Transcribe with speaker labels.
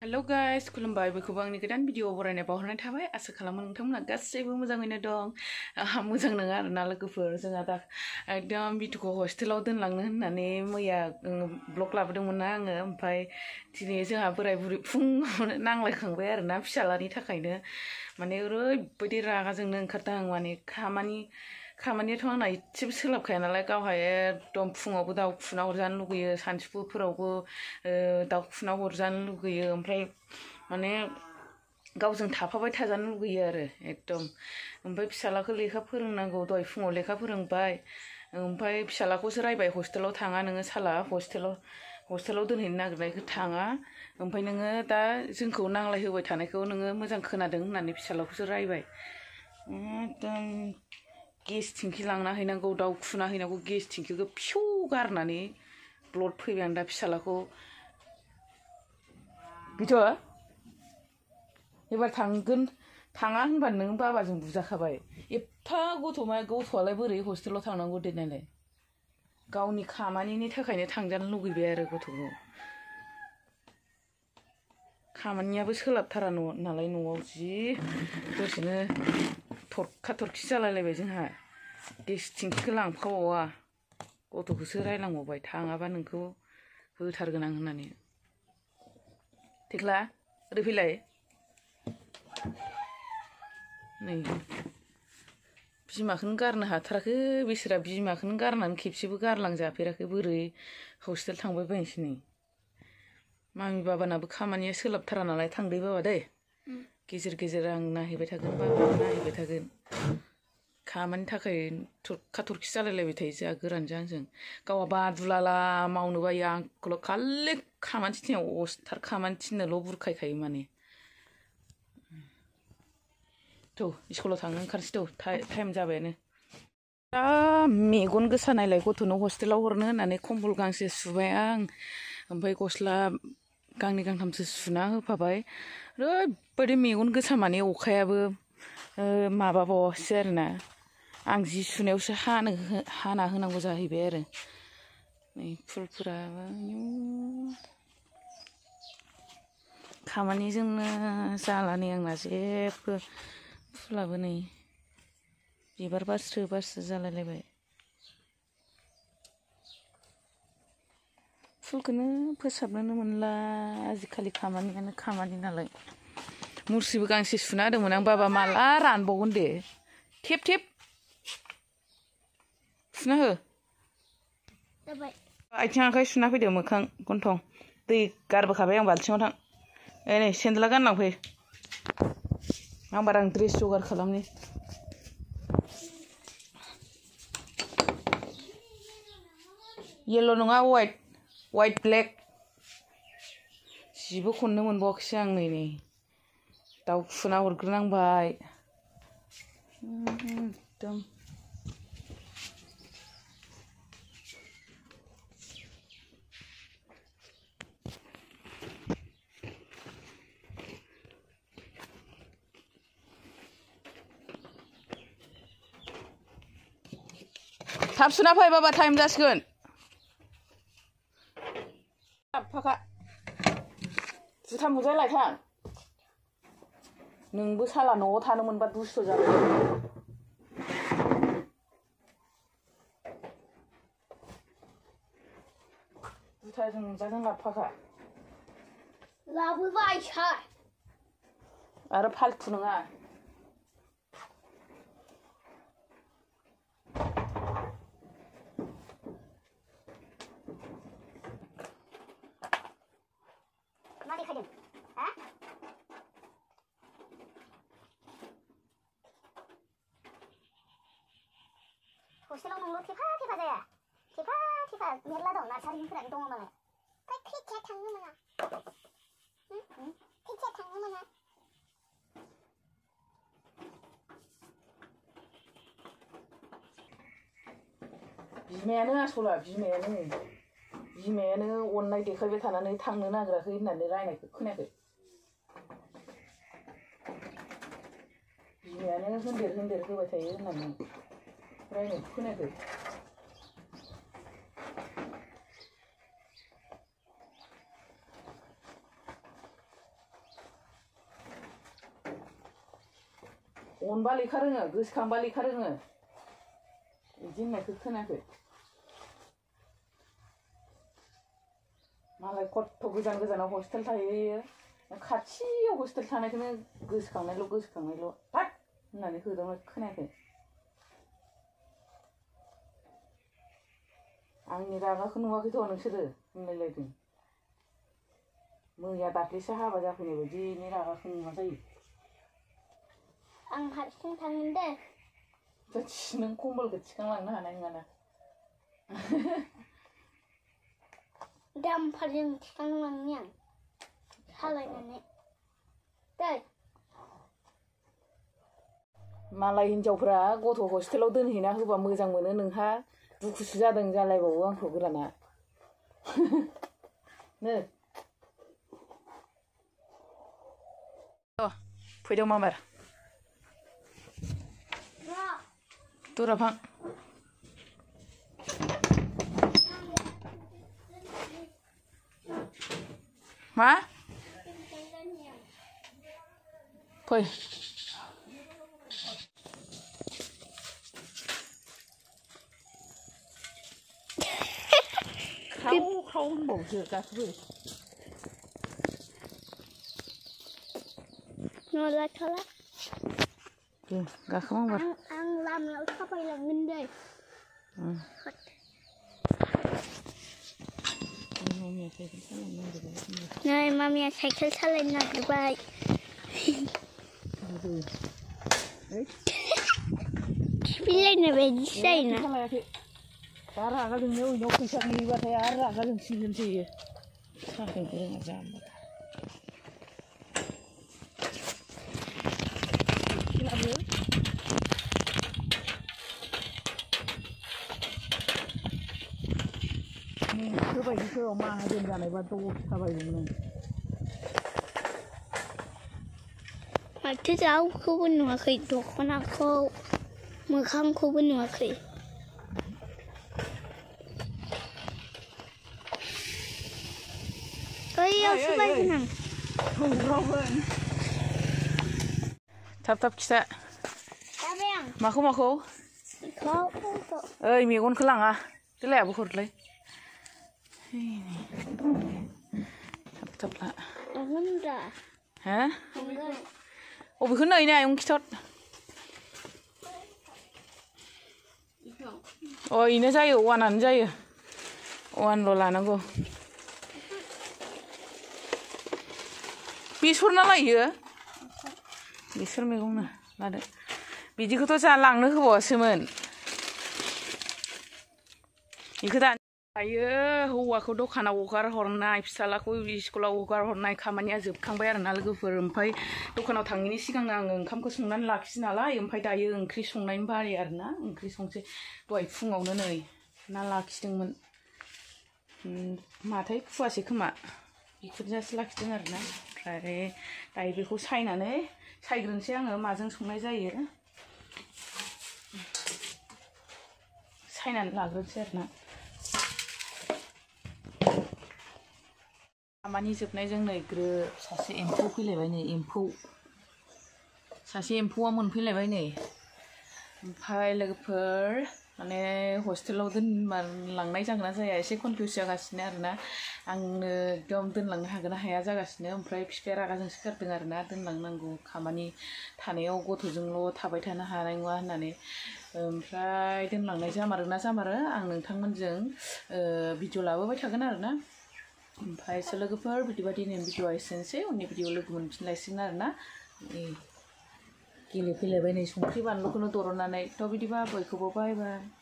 Speaker 1: hello guys खुलुमबाय बयखौबो आंनि गोदान भिडिअ बरायनाय बावहरनाय थाबाय आसा खालामो नोंथांमोना गासैबो मोजाङैनो दं आंहा मोजां नङा आरोना लोगोफोर जोंहा दा एकदम बिटुखौ हस्टेलाव दोनलांनो होननानै मैया ब्लग लाबोदोंमोन ना आङो ओमफ्राय दिनै जोंहा बोराय बुरै फुङावनो नांलायखांबाय आरोना फिसालानि थाखायनो माने ओरैबायदि रागा जोंनो ओंखारदों आं माने खामानियाथ' आंना एसेबो सोलाबखाया नालाय गावहा एकदम फुङावबो दाउखुना हरजानो लुगैयो सानजौफुफोरावबो दाउखुना हरजानो लुगैयो ओमफ्राय माने गावजों थाफाबाय थाजानो लुगैयो आरो एकदम ओमफ्राय फिसालाखौ लेखा फोरोंनांगौ दहाय फुङाव लेखा फोरोंबाय ओमफ्राय फिसालाखौसो रायबाय हस्टेलाव थाङा नोङो साला हस्टेलाव दोनहैनो नागिरनायखौ थाङा ओमफ्राय नोङो दा जोंखौ नांलाय होबाय थानायखौ नोङो मोजां खोनादों होननानै फिसालाखौसो रायबाय एकदम गेस थिंखि लांना हैनांगौ दाउ खुना हैनांगौ गेस थिंखिखौ फिउ गारनानै ब्लड फैबाय आं दा फिसालाखौ बिथ' एबार थाङा होनबा नों बाबाजों बुजाखाबाय एफा गथ'आलाय बोरै हस्टेलाव थांनांगौ देनायलाय गावनि खामानिनि थाखायनो थांजानो लुगैबाय आरो गथ'खौ खामानियाबो सोलाबथारा नालाय न'आव जि दसेनो थरखा थरखि जालायलायबाय जोंहा गेस थिंखिखौ लांफाबावा गथ'खौसो रायलांबावबाय थाङाबा नोंखौ होथारगोन आं होननानै थेख्ला ओरै फैलाय नै बिमाखौनो गारनो हाथाराखै बिसोरा बिमाखौनो गारनानै खेबसेबो गारलांजाफेराखै बोरै हस्टेल थांबाय बायनोसै नै मामि बाबानाबो खामानिया सोलाबथारा नालाय थांदै बाबा दे गेजेर गेजेर आं नायहैबाय थागोन बाबा नायहैबाय थागोन खामानि थाखाय थरखा थरखि जालायलायबाय थायो जोंहा गोरानजों आंजों गावहा बादुलाला मावनो बायो आंखौल' खालि खामानि थिननायाव अस्टार खामानि थिननोल' बुरखायखायो माने थ' स्कुलाव थांनो ओंखारसै थ' टाइम जाबायानो दा मेगन गोसा नायलाय गथ'नो हस्टेलाव हरनो होननानै कम्बल गांसे सुबाय आं ओमफ्राय गस्ला गांनै गांथामसो सुना होफाबाय ओरैबायदि मेगन गोसा माने अखायाबो माबाबावासै आरोना आं जि सुनायावसो हाना होनांगौ जाहैबाय आरो नै फुलफोराबो खामानिजोंनो जाला नै आंना जेबो फुलाबो नै बिबार बारस्रो जालायलायबाय फुलखौनो फोसाबनोनो मोनला आजिखालि खामानियानो खामानि नालाय मुस्रिबो गांसे सुना होदोंमोन आं बाबा माला रानबावगोन दे थेब सुना हो आथिं आखाइ सुना फैदो मोखां गन्थं दै गारबोखाबाय आं बाल्थिङाव थां नै सेन्देला गानलांफै आं बारा ड्रेस जगार खालामनि येल्ल' नङा वाइट ब्लेक जिबो खननो मोनबावाखैसो आं नै दाउ खुना हरग्रोनांबाय एकदम थाब सुना फै बाबा टाइम जासिगोन फाखा जुथा मुजा लायथां नोंबो साला न'आव थानो मोनबा दुस्थ' जागोन जुथाजों मुजाजों लाबोफाखा
Speaker 2: लाबोबाय सार
Speaker 1: आरो फालतु नङा
Speaker 2: मा देखायदों हा हस्टेलाव नोंल' थेफा जाया थेफा मेरला दं नार्सारिनिफोरानो दङ मालाय ओमफ्राय खैथिया थांनो मोना खैथिया थांनो मोना
Speaker 1: बिमायानो आसला बिमायानो अननाय देखायबाय थानानै थांनो नागिराखै होननानै रायनायखौ खोनायाखै बिमायानो होनदेर होबाय थायो होननानै रायनायखौ खोनायाखै अनबा लेखा रोङो गोसोखांबा लेखा रोङो बिदि होननायखौ खोनायाखै मालाय खथ' गोजान गोजानाव हस्टेल थाहैयो खाथियाव हस्टेल थानायखौनो गोसोखांनायल' हाट होननानै होदावनाय खोनायाखै आंनि रागाखौ नुवाखैथ' नोंसोरो होनलायलायदों मैया दाख्लैसो हाबा जाफैनाय बायदिनि रागाखौ नुवा जायो
Speaker 2: आं हारसिं थांगोन दे
Speaker 1: नों कम्बलखौ थिखांलांनो हानाय नङाना
Speaker 2: दामफारजों थिखांलांनि आं सालायनानै दै
Speaker 1: मालाय हिनजावफ्रा गथ' हस्टेलाव दोनहैना होबा मोजां मोनो नोंहा दुखुसो जादों जालायबावो आंखौ गोराना नो फैदो मामार दुराफां मा फै ख्राव होनबावसो गासिबो
Speaker 2: न'लाथ'ला
Speaker 1: गाखोमांबार
Speaker 2: आं लामायाव थाबायलांगोन दे नै मामिया साइकेल सालायनो नागिरबाय बिलाइनाय बायदिसो जायोना
Speaker 1: दा रागा जोंनो उनाव फैसा गैयैबाथाय आरो रागा जोंसिगोनसो इयो साख्रिखौ रोङा जाम्बा बेबायदिसो माहाजोन जानायबा दसथाबायगौमोन
Speaker 2: माथो रावखौबो नुवाखै दख'नाखौ मोखांखौबो नुवाखै ओइयावसो बायगोन आं
Speaker 1: थाब थाब खिथा
Speaker 2: जाबाय आं
Speaker 1: माखौ ओइ मेगनखौ लाङा देलायाबो हरलाय थाब थाब ला हा अबेखौ नै नै आयं खिथर अ इनो जायो वानानो जायो वानल' लानांगौ बेसर ना लायो बेसर मैगंनो लादो बिदिखौथ' जा लांनो होबावासोमोन बेखौ दायो हौवाखौ दखानाव हगार हरनाय फिसालाखौ स्कुलाव हगार हरनाय खामानिया जोबखांबाय आरोना लोगोफोर ओमफ्राय दखानाव थाङैनि सिगांनो आङो ओंखामखौ संनानै लाखियो नालाय ओमफ्राय दायो ओंख्रि संनायनि बारि आरोना ओंख्रि संसै दहाय फुङावनो नै ना लाखिदोंमोन माथाय फुवासै खोमा बेफोरजासो लाखिदों आरोना ओमफ्राय दायो बेखौ सायनानै सायग्रोनोसै आङो माजों संनाय जायो सायनानै लाग्रोनोसै आरोना खामानि जोबनायजों नै ग्रोब सासे एम्फौ फैलायबाय नै सासे एम्फौआ मोनफैलायबाय नै ओमफ्राय लोगोफोर माने हस्टेलाव दोनलांनाय जागोन ना जाया एसे कनफिउस जागासिनो आरोना आंनो एकदम दोनलांनो हागोन ना हाया जागासिनो ओमफ्राय बिफाया रागाजों सिखारदों आरोना दोनलांनांगौ खामानि थानायाव गथ'जोंल' थाबाय थानो हानाय नङा होननानै ओमफ्राय दोनलांनाय जामारो ना जामारो आं नोंथांमोनजों भिडिअ लाबोबाय थागोन आरोना ओमफ्राय लोगोफोर बिदिबा दिनैनि भिडिअआ एसेनोसै उननि भिडिअ लोगो मोनफिनलायसिगोन आरोना गेलेफैलायबाय नै संख्रि बानलुखौनो दरननानै थ' बिदिबा बयखौबो बाय बाय